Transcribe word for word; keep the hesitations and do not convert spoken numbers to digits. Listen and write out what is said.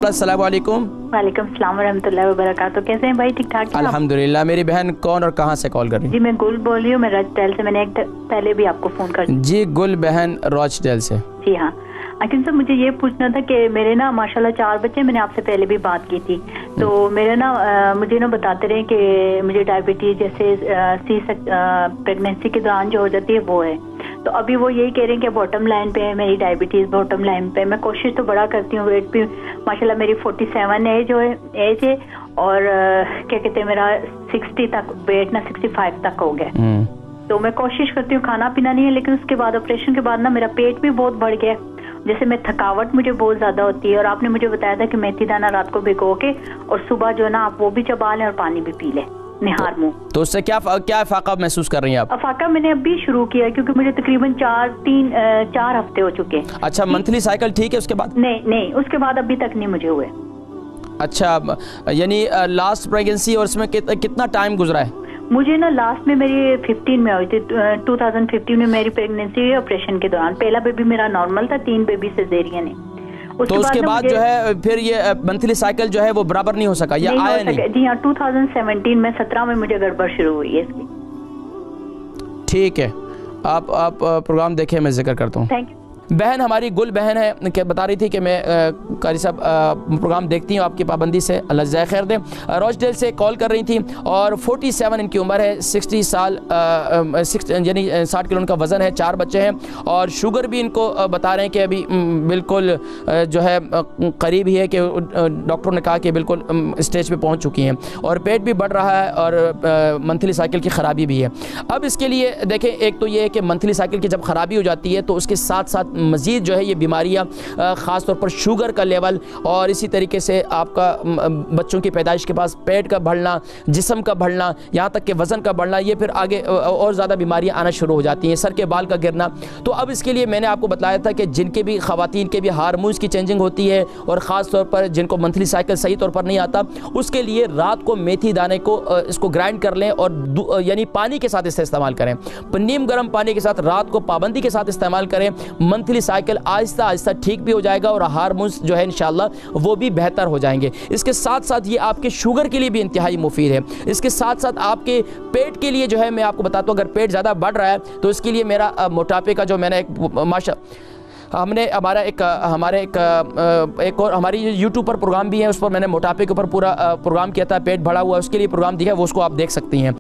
अस्सलाम वालेकुम। वालेकुम सलाम वरहमतुल्लाहि वबरकातुहू। कैसे हैं भाई? ठीक ठाक हैं? अल्हम्दुलिल्लाह। मेरी बहन कौन और कहाँ से कॉल कर रही है? जी मैं गुल बोल रही हूँ, मैं रॉचडेल से। मैंने एक पहले भी आपको फ़ोन कर जी गुल बहन रॉचडेल से। जी हाँ अकीम साहब, मुझे ये पूछना था कि मेरे ना माशाल्लाह चार बच्चे, मैंने आपसे पहले भी बात की थी, तो मेरे ना आ, मुझे ना बताते रहे कि मुझे डायबिटीज़ जैसे सी प्रेगनेंसी के दौरान जो हो जाती है वो है। तो अभी वो यही कह रहे हैं कि बॉटम लाइन पे है मेरी डायबिटीज़, बॉटम लाइन पे। मैं कोशिश तो बड़ा करती हूँ, वेट भी माशाल्लाह मेरी फोर्टी सेवन एज है एज है और आ, क्या कहते हैं मेरा सिक्सटी तक वेट ना सिक्सटी फाइव तक हो गया। तो मैं कोशिश करती हूँ, खाना पीना नहीं है, लेकिन उसके बाद ऑपरेशन के बाद ना मेरा पेट भी बहुत बढ़ गया। जैसे मैं थकावट मुझे बहुत ज्यादा होती है, और आपने मुझे बताया था कि मेथी दाना रात को भिगो के और सुबह जो है ना आप वो भी चबा लें और पानी भी पी लें निहार मुंह। तो उससे क्या क्या फाका महसूस कर रही हैं आप? फाका मैंने अभी शुरू किया क्योंकि मुझे तकरीबन चार तीन चार हफ्ते हो चुके हैं। अच्छा, मंथली साइकिल ठीक है उसके बाद? नहीं नहीं, उसके बाद अभी तक नहीं मुझे हुए। अच्छा, यानी लास्ट प्रेगनेंसी और उसमें कित, कितना टाइम गुजरा है? मुझे ना लास्ट में मेरी फिफ्टीन में हुई थी, टू थाउजेंड फिफ्टीन में मेरी प्रेगनेंसी ऑपरेशन के दौरान। पहला बेबी मेरा नॉर्मल था, तीन बेबी सिजेरियन है। उसके तो उसके बाद, बाद जो है फिर ये मंथली साइकिल जो है वो बराबर नहीं हो सका या आया नहीं? जी हाँ, टू थाउजेंड सेवेंटीन में सत्रह में मुझे गड़बड़ शुरू हुई है इसकी। ठीक है, आप आप प्रोग्राम देखें, मैं जिक्र करता हूँ। Thank you. बहन हमारी गुल बहन है कि बता रही थी कि मैं कारी साहब प्रोग्राम देखती हूँ आपकी पाबंदी से, अल्लाह जज़ाए खैर दे। रॉचडेल से कॉल कर रही थी और सैंतालीस इनकी उम्र है, साठ साल यानी साठ किलो उनका वज़न है, चार बच्चे हैं और शुगर भी इनको बता रहे हैं कि अभी बिल्कुल जो है करीब ही है कि डॉक्टरों ने कहा कि बिल्कुल स्टेज पे पहुँच चुकी हैं और पेट भी बढ़ रहा है और मंथली साइकिल की ख़राबी भी है। अब इसके लिए देखें, एक तो ये है कि मंथली साइकिल की जब ख़राबी हो जाती है तो उसके साथ साथ मज़ीद जो है ये बीमारियाँ ख़ास तौर पर शुगर का लेवल और इसी तरीके से आपका बच्चों की पैदाइश के पास पेट का बढ़ना, जिस्म का बढ़ना, यहाँ तक कि वज़न का बढ़ना, ये फिर आगे और ज़्यादा बीमारियाँ आना शुरू हो जाती हैं, सर के बाल का गिरना। तो अब इसके लिए मैंने आपको बताया था कि जिनके भी ख़वातीन के भी हार्मोन्स की चेंजिंग होती है और ख़ास तौर पर जिनको मंथली साइकिल सही तौर पर नहीं आता, उसके लिए रात को मेथी दाने को इसको ग्राइंड कर लें और यानी पानी के साथ इसे इस्तेमाल करें, नीम गर्म पानी के साथ रात को पाबंदी के साथ इस्तेमाल करें। मंथली साइकिल आहिस्ता आहिस्ता ठीक भी हो जाएगा और हार्मोन्स जो है इंशाल्लाह वो भी बेहतर हो जाएंगे। इसके साथ साथ ये आपके शुगर के लिए भी इंतहाई मुफीद है। इसके साथ साथ आपके पेट के लिए जो है मैं आपको बताता हूँ, अगर पेट ज़्यादा बढ़ रहा है तो इसके लिए मेरा मोटापे का जो मैंने एक माशा हमने हमारा एक हमारे एक एक और हमारी यूट्यूब पर प्रोग्राम भी है, उस पर मैंने मोटापे के ऊपर पूरा प्रोग्राम किया था, पेट बढ़ा हुआ उसके लिए प्रोग्राम दिया है, वो उसको आप देख सकती हैं।